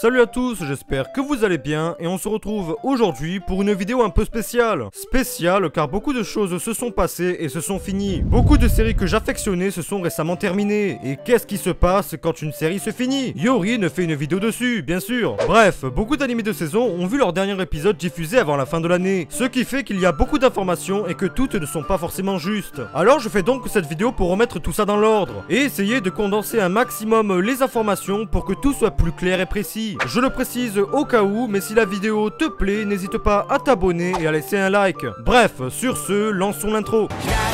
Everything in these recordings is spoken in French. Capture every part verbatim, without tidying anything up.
Salut à tous, j'espère que vous allez bien et on se retrouve aujourd'hui pour une vidéo un peu spéciale. Spéciale car beaucoup de choses se sont passées et se sont finies. Beaucoup de séries que j'affectionnais se sont récemment terminées. Et qu'est-ce qui se passe quand une série se finit? Yori ne fait une vidéo dessus, bien sûr. Bref, beaucoup d'animés de saison ont vu leur dernier épisode diffusé avant la fin de l'année. Ce qui fait qu'il y a beaucoup d'informations et que toutes ne sont pas forcément justes. Alors je fais donc cette vidéo pour remettre tout ça dans l'ordre et essayer de condenser un maximum les informations pour que tout soit plus clair et précis. Je le précise au cas où, mais si la vidéo te plaît, n'hésite pas à t'abonner et à laisser un like. Bref, sur ce, lançons l'intro.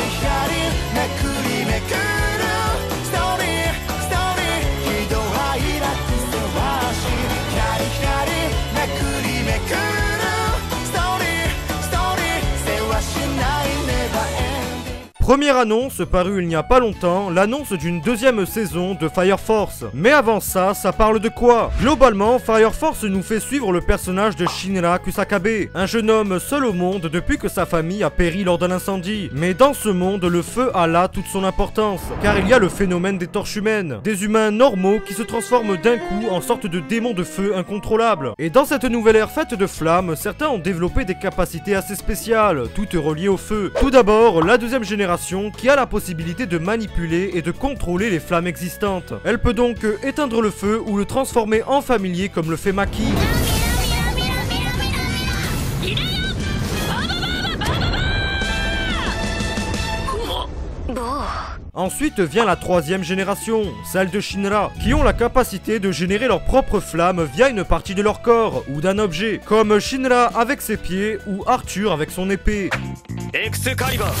Première annonce parue il n'y a pas longtemps, l'annonce d'une deuxième saison de Fire Force. Mais avant ça, ça parle de quoi? Globalement, Fire Force nous fait suivre le personnage de Shinra Kusakabe, un jeune homme seul au monde depuis que sa famille a péri lors d'un incendie. Mais dans ce monde, le feu a là toute son importance, car il y a le phénomène des torches humaines, des humains normaux qui se transforment d'un coup en sorte de démons de feu incontrôlables. Et dans cette nouvelle ère faite de flammes, certains ont développé des capacités assez spéciales, toutes reliées au feu. Tout d'abord, la deuxième génération qui a la possibilité de manipuler et de contrôler les flammes existantes. Elle peut donc éteindre le feu ou le transformer en familier comme le fait Maki. Ensuite vient la troisième génération, celle de Shinra, qui ont la capacité de générer leurs propres flammes via une partie de leur corps ou d'un objet, comme Shinra avec ses pieds ou Arthur avec son épée. Excalibur.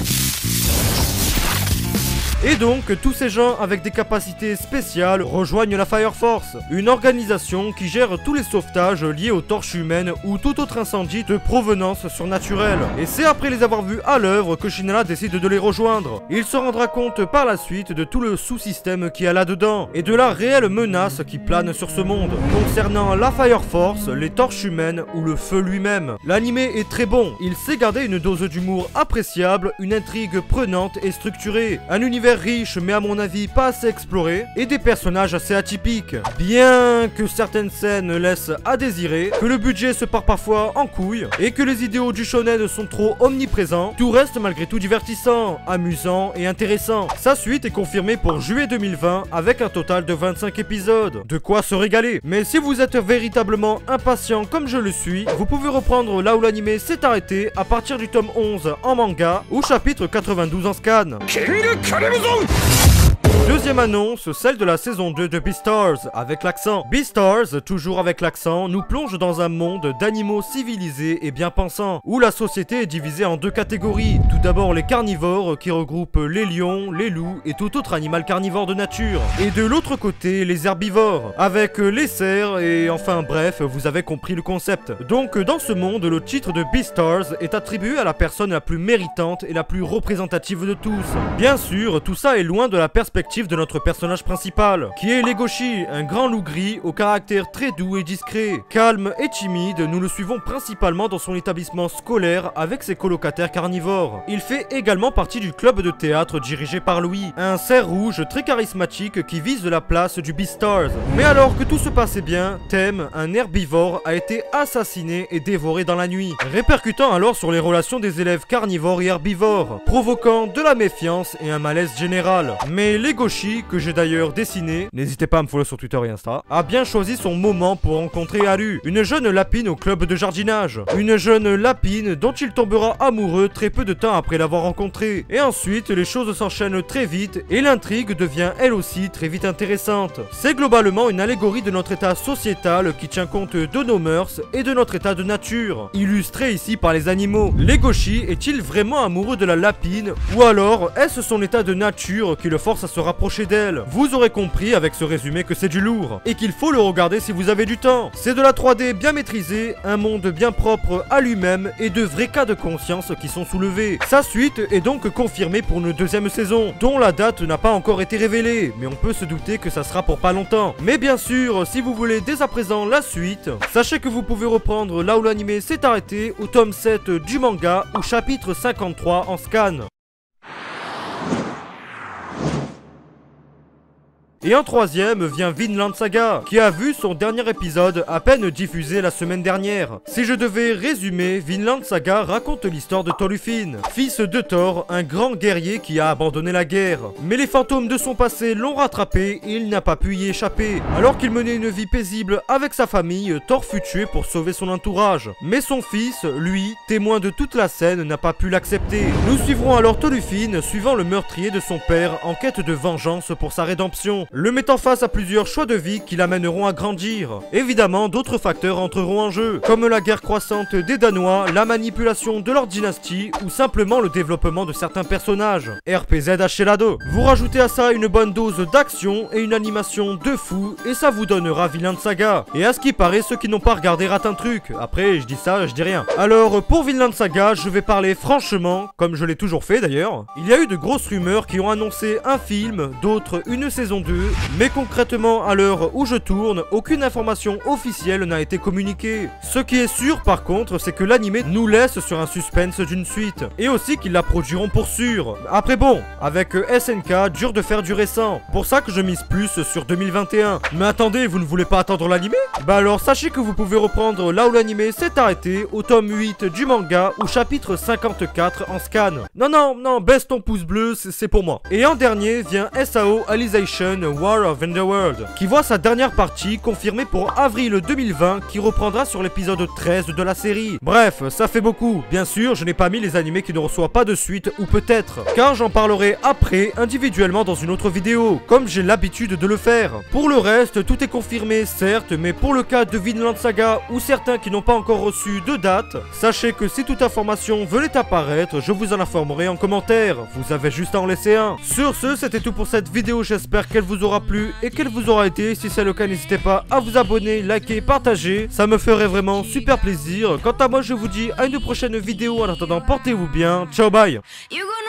Et donc, tous ces gens avec des capacités spéciales rejoignent la Fire Force, une organisation qui gère tous les sauvetages liés aux torches humaines ou tout autre incendie de provenance surnaturelle. Et c'est après les avoir vus à l'œuvre que Shinra décide de les rejoindre. Il se rendra compte par la suite de tout le sous-système qu'il y a là-dedans, et de la réelle menace qui plane sur ce monde, concernant la Fire Force, les torches humaines ou le feu lui-même. L'animé est très bon, il sait garder une dose d'humour appréciable, une intrigue prenante et structurée, un univers riche mais à mon avis pas assez exploré et des personnages assez atypiques. Bien que certaines scènes laissent à désirer, que le budget se part parfois en couille et que les idéaux du shonen sont trop omniprésents, tout reste malgré tout divertissant, amusant et intéressant. Sa suite est confirmée pour juillet deux mille vingt avec un total de vingt-cinq épisodes. De quoi se régaler. Mais si vous êtes véritablement impatient comme je le suis, vous pouvez reprendre là où l'anime s'est arrêté à partir du tome onze en manga ou chapitre quatre-vingt-douze en scan. Deuxième annonce, celle de la saison deux de Beastars, avec l'accent. Beastars, toujours avec l'accent, nous plonge dans un monde d'animaux civilisés et bien pensants, où la société est divisée en deux catégories. Tout d'abord les carnivores, qui regroupent les lions, les loups et tout autre animal carnivore de nature. Et de l'autre côté, les herbivores, avec les cerfs et enfin bref, vous avez compris le concept. Donc dans ce monde, le titre de Beastars est attribué à la personne la plus méritante et la plus représentative de tous. Bien sûr, tout ça est loin de la perspective de notre personnage principal, qui est Legoshi, un grand loup gris au caractère très doux et discret. Calme et timide, nous le suivons principalement dans son établissement scolaire avec ses colocataires carnivores. Il fait également partie du club de théâtre dirigé par Louis, un cerf rouge très charismatique qui vise la place du Beastars. Mais alors que tout se passait bien, Thème, un herbivore, a été assassiné et dévoré dans la nuit, répercutant alors sur les relations des élèves carnivores et herbivores, provoquant de la méfiance et un malaise général. Mais Legoshi, que j'ai d'ailleurs dessiné, n'hésitez pas à me follow sur Twitter et Insta, a bien choisi son moment pour rencontrer Haru, une jeune lapine au club de jardinage. Une jeune lapine dont il tombera amoureux très peu de temps après l'avoir rencontrée. Et ensuite, les choses s'enchaînent très vite et l'intrigue devient elle aussi très vite intéressante. C'est globalement une allégorie de notre état sociétal qui tient compte de nos mœurs et de notre état de nature, illustré ici par les animaux. Legoshi est-il vraiment amoureux de la lapine ou alors est-ce son état de nature qui le force à se rapprocher d'elle? Vous aurez compris avec ce résumé que c'est du lourd et qu'il faut le regarder si vous avez du temps. C'est de la trois D bien maîtrisée, un monde bien propre à lui-même et de vrais cas de conscience qui sont soulevés. Sa suite est donc confirmée pour une deuxième saison, dont la date n'a pas encore été révélée, mais on peut se douter que ça sera pour pas longtemps. Mais bien sûr, si vous voulez dès à présent la suite, sachez que vous pouvez reprendre là où l'anime s'est arrêté au tome sept du manga ou chapitre cinquante-trois en scan. Et en troisième vient Vinland Saga, qui a vu son dernier épisode à peine diffusé la semaine dernière. Si je devais résumer, Vinland Saga raconte l'histoire de Thorfinn, fils de Thor, un grand guerrier qui a abandonné la guerre. Mais les fantômes de son passé l'ont rattrapé et il n'a pas pu y échapper. Alors qu'il menait une vie paisible avec sa famille, Thor fut tué pour sauver son entourage. Mais son fils, lui, témoin de toute la scène, n'a pas pu l'accepter. Nous suivrons alors Thorfinn suivant le meurtrier de son père en quête de vengeance pour sa rédemption, le mettant face à plusieurs choix de vie qui l'amèneront à grandir. Évidemment, d'autres facteurs entreront en jeu, comme la guerre croissante des Danois, la manipulation de leur dynastie ou simplement le développement de certains personnages. R P Z Hachelado. Vous rajoutez à ça une bonne dose d'action et une animation de fou et ça vous donnera Vinland Saga. Et à ce qui paraît, ceux qui n'ont pas regardé ratent un truc. Après, je dis ça, je dis rien. Alors, pour Vinland Saga, je vais parler franchement, comme je l'ai toujours fait d'ailleurs. Il y a eu de grosses rumeurs qui ont annoncé un film, d'autres une saison deux, mais concrètement, à l'heure où je tourne, aucune information officielle n'a été communiquée. Ce qui est sûr par contre, c'est que l'anime nous laisse sur un suspense d'une suite, et aussi qu'ils la produiront pour sûr. Après bon, avec S N K, dur de faire du récent, pour ça que je mise plus sur deux mille vingt et un. Mais attendez, vous ne voulez pas attendre l'anime? Bah alors sachez que vous pouvez reprendre là où l'anime s'est arrêté, au tome huit du manga, au chapitre cinquante-quatre en scan. Non non, non, baisse ton pouce bleu, c'est pour moi. Et en dernier vient S A O Alicization War of Underworld, qui voit sa dernière partie confirmée pour avril deux mille vingt, qui reprendra sur l'épisode treize de la série. Bref, ça fait beaucoup. Bien sûr, je n'ai pas mis les animés qui ne reçoivent pas de suite, ou peut-être, car j'en parlerai après, individuellement dans une autre vidéo, comme j'ai l'habitude de le faire. Pour le reste, tout est confirmé, certes, mais pour le cas de Vinland Saga, ou certains qui n'ont pas encore reçu de date, sachez que si toute information venait apparaître, je vous en informerai en commentaire. Vous avez juste à en laisser un. Sur ce, c'était tout pour cette vidéo, j'espère qu'elle vous aura plu et qu'elle vous aura été. Si c'est le cas, n'hésitez pas à vous abonner, liker, partager, ça me ferait vraiment super plaisir. Quant à moi, je vous dis à une prochaine vidéo. En attendant, portez-vous bien. Ciao, bye.